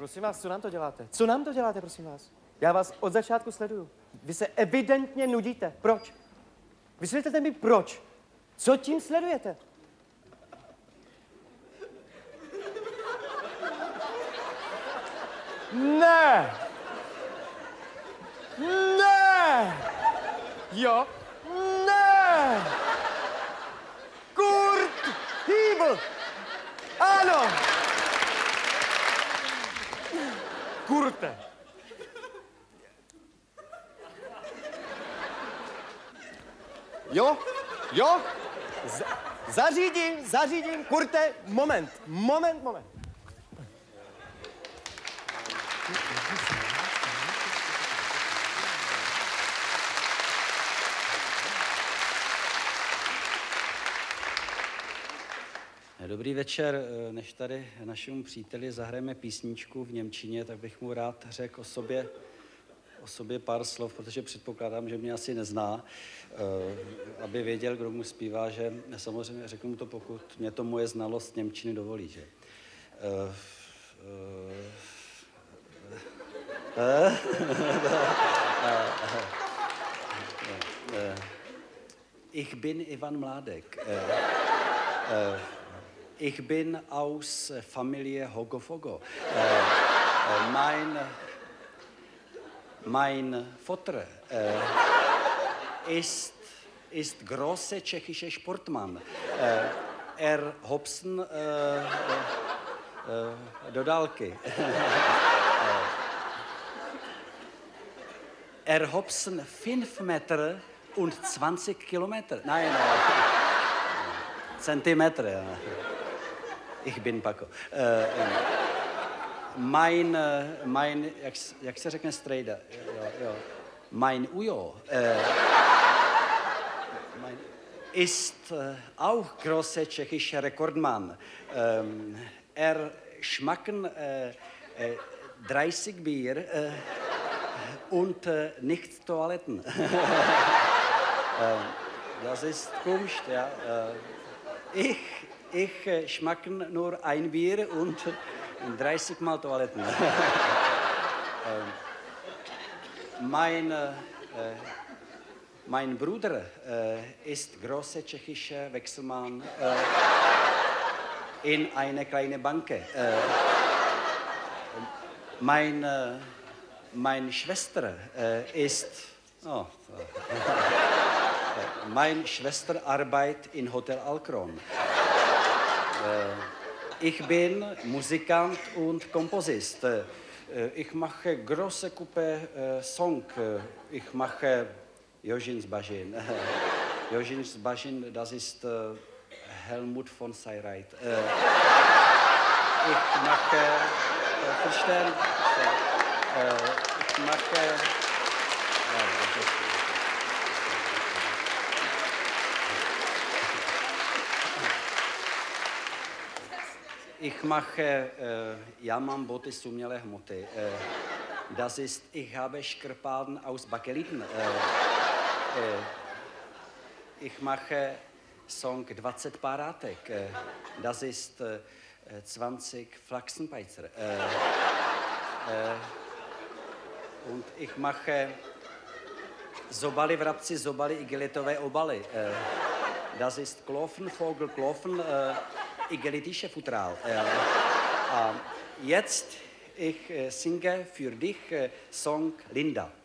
Prosím vás, co nám to děláte? Co nám to děláte, prosím vás? Já vás od začátku sleduju. Vy se evidentně nudíte. Proč? Vysvětlete mi, proč? Co tím sledujete? Ne! Ne! Jo? Ne! Kurt Hýbl! Ano! Kurte! Jo? Jo? Zařídím, Kurte, moment. Dobrý večer, než tady našemu příteli zahrajeme písničku v němčině, tak bych mu rád řekl o sobě pár slov, protože předpokládám, že mě asi nezná, aby věděl, kdo mu zpívá, že samozřejmě řeknu mu to, pokud mě to moje znalost němčiny dovolí, že. Ich bin Ivan Mládek. Ich bin aus Familie Hogofogo. Mein Vater ist große tschechische Sportmann. Hobson do dálky. Hobson 5 Meter und 20 Kilometer. Nein, Zentimetr. Ja. Ich bin Paco. Jak se řekne strejda? Jo. Mein Ujo ist auch großer tschechischer Rekordmann. Schmacken 30 Bier und nicht Toiletten. Das ist Kunst, ja. Ich schmacken nur ein Bier und 30 Mal Toiletten. Mein Bruder ist großer tschechischer Wechselmann in einer kleinen Bank. Meine Schwester meine Schwester arbeitet in Hotel Alcron. Ich bin Musikant und Komponist. Ich mache große Gruppe Song. Ich mache Jožin Zbažin. Jožin Zbažin, das ist Helmut von Seyreit. Ich mache, verstehen? Ich mache, já mám boty z umělé hmoty. Das ist, ich habe Škrpalden aus Bakeliten. Ich mache Song 20 Parátek. Das ist 20 Flachsenbeizer. Und ich mache Zobaly vrabci, zobaly igelitové obaly. Das ist Klofen, Vogel, Klofen, igelitische Futteral. Jetzt, ich singe für dich Song Linda.